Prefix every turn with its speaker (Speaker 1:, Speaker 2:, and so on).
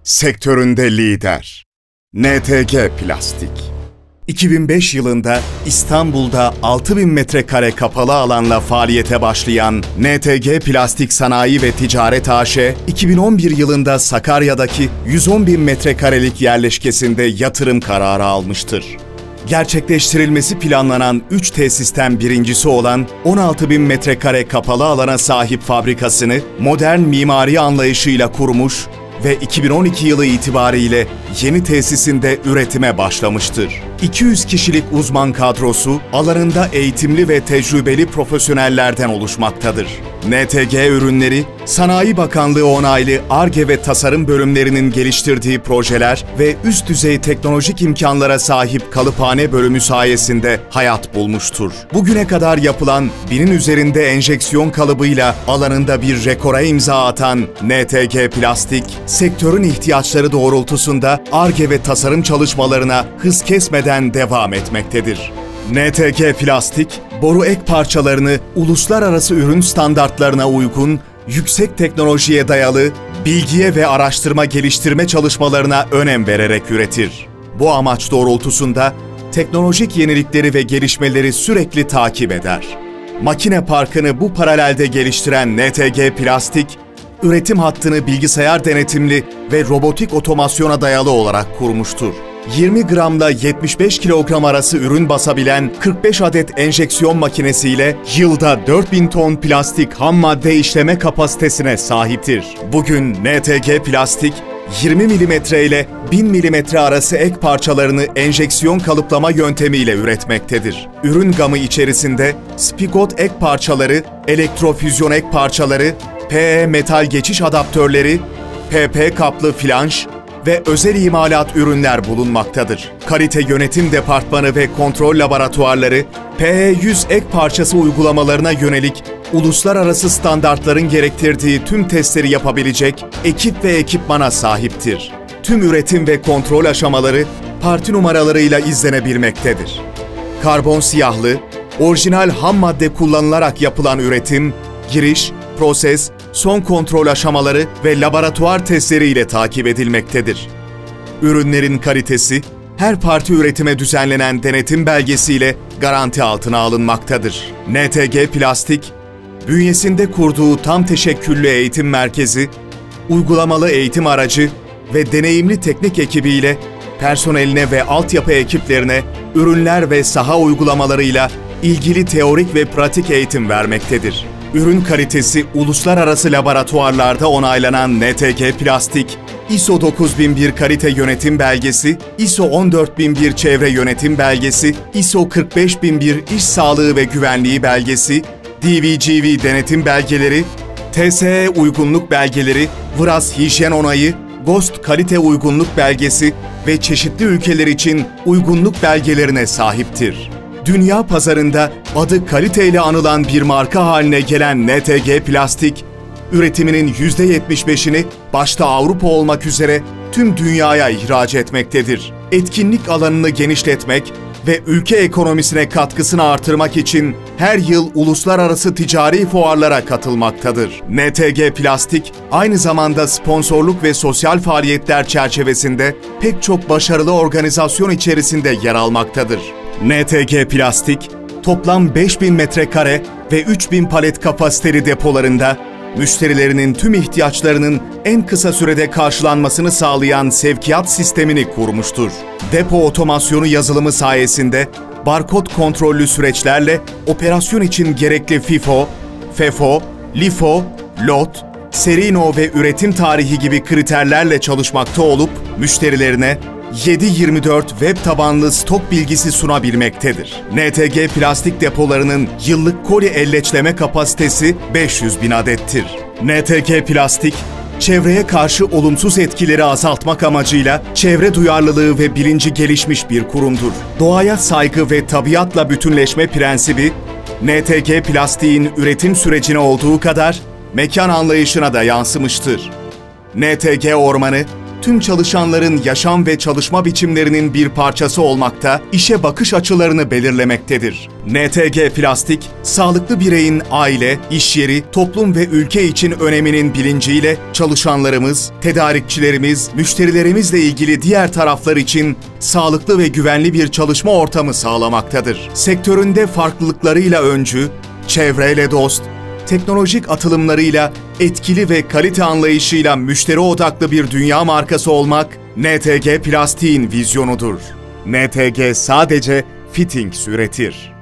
Speaker 1: sektöründe lider. NTG Plastik. 2005 yılında İstanbul'da 6000 metrekare kapalı alanla faaliyete başlayan NTG Plastik Sanayi ve Ticaret AŞ, 2011 yılında Sakarya'daki 110.000 metrekarelik yerleşkesinde yatırım kararı almıştır. Gerçekleştirilmesi planlanan 3 tesisten birincisi olan 16.000 metrekare kapalı alana sahip fabrikasını modern mimari anlayışıyla kurmuş ve 2012 yılı itibariyle yeni tesisinde üretime başlamıştır. 200 kişilik uzman kadrosu alanında eğitimli ve tecrübeli profesyonellerden oluşmaktadır. NTG ürünleri, Sanayi Bakanlığı onaylı Ar-Ge ve tasarım bölümlerinin geliştirdiği projeler ve üst düzey teknolojik imkanlara sahip kalıphane bölümü sayesinde hayat bulmuştur. Bugüne kadar yapılan 1000'in üzerinde enjeksiyon kalıbıyla alanında bir rekora imza atan NTG Plastik, sektörün ihtiyaçları doğrultusunda Ar-Ge ve tasarım çalışmalarına hız kesmeden devam etmektedir. NTG Plastik, boru ek parçalarını uluslararası ürün standartlarına uygun, yüksek teknolojiye dayalı, bilgiye ve araştırma geliştirme çalışmalarına önem vererek üretir. Bu amaç doğrultusunda teknolojik yenilikleri ve gelişmeleri sürekli takip eder. Makine parkını bu paralelde geliştiren NTG Plastik, üretim hattını bilgisayar denetimli ve robotik otomasyona dayalı olarak kurmuştur. 20 gramla 75 kilogram arası ürün basabilen 45 adet enjeksiyon makinesiyle yılda 4000 ton plastik ham madde işleme kapasitesine sahiptir. Bugün NTG Plastik, 20 mm ile 1000 mm arası ek parçalarını enjeksiyon kalıplama yöntemiyle üretmektedir. Ürün gamı içerisinde spigot ek parçaları, elektrofüzyon ek parçaları, PE metal geçiş adaptörleri, PP kaplı flanş ve özel imalat ürünler bulunmaktadır. Kalite Yönetim Departmanı ve kontrol laboratuvarları, PE100 ek parçası uygulamalarına yönelik uluslararası standartların gerektirdiği tüm testleri yapabilecek ekip ve ekipmana sahiptir. Tüm üretim ve kontrol aşamaları parti numaralarıyla izlenebilmektedir. Karbon siyahlı, orijinal ham madde kullanılarak yapılan üretim, giriş, proses, son kontrol aşamaları ve laboratuvar testleri ile takip edilmektedir. Ürünlerin kalitesi, her parti üretime düzenlenen denetim belgesiyle garanti altına alınmaktadır. NTG Plastik, bünyesinde kurduğu tam teşekküllü eğitim merkezi, uygulamalı eğitim aracı ve deneyimli teknik ekibiyle personeline ve altyapı ekiplerine ürünler ve saha uygulamalarıyla ilgili teorik ve pratik eğitim vermektedir. Ürün kalitesi uluslararası laboratuvarlarda onaylanan NTG Plastik, ISO 9001 kalite yönetim belgesi, ISO 14001 çevre yönetim belgesi, ISO 45001 iş sağlığı ve güvenliği belgesi, DVGV denetim belgeleri, TSE uygunluk belgeleri, VRAS hijyen onayı, GOST kalite uygunluk belgesi ve çeşitli ülkeler için uygunluk belgelerine sahiptir. Dünya pazarında adı kaliteyle anılan bir marka haline gelen NTG Plastik, üretiminin %75'ini başta Avrupa olmak üzere tüm dünyaya ihraç etmektedir. Etkinlik alanını genişletmek ve ülke ekonomisine katkısını artırmak için her yıl uluslararası ticari fuarlara katılmaktadır. NTG Plastik, aynı zamanda sponsorluk ve sosyal faaliyetler çerçevesinde pek çok başarılı organizasyon içerisinde yer almaktadır. NTG Plastik, toplam 5000 metrekare ve 3000 palet kapasiteli depolarında müşterilerinin tüm ihtiyaçlarının en kısa sürede karşılanmasını sağlayan sevkiyat sistemini kurmuştur. Depo otomasyonu yazılımı sayesinde barkod kontrollü süreçlerle operasyon için gerekli FIFO, FEFO, LIFO, lot, Serino ve üretim tarihi gibi kriterlerle çalışmakta olup müşterilerine 7/24 web tabanlı stok bilgisi sunabilmektedir. NTG Plastik depolarının yıllık koli elleçleme kapasitesi 500.000 adettir. NTG Plastik, çevreye karşı olumsuz etkileri azaltmak amacıyla çevre duyarlılığı ve bilinci gelişmiş bir kurumdur. Doğaya saygı ve tabiatla bütünleşme prensibi, NTG Plastik'in üretim sürecine olduğu kadar mekan anlayışına da yansımıştır. NTG Ormanı, tüm çalışanların yaşam ve çalışma biçimlerinin bir parçası olmakta, işe bakış açılarını belirlemektedir. NTG Plastik, sağlıklı bireyin aile, iş yeri, toplum ve ülke için öneminin bilinciyle çalışanlarımız, tedarikçilerimiz, müşterilerimizle ilgili diğer taraflar için sağlıklı ve güvenli bir çalışma ortamı sağlamaktadır. Sektöründe farklılıklarıyla öncü, çevreyle dost, teknolojik atılımlarıyla, etkili ve kalite anlayışıyla müşteri odaklı bir dünya markası olmak, NTG Plastik'in vizyonudur. NTG sadece fittings üretir.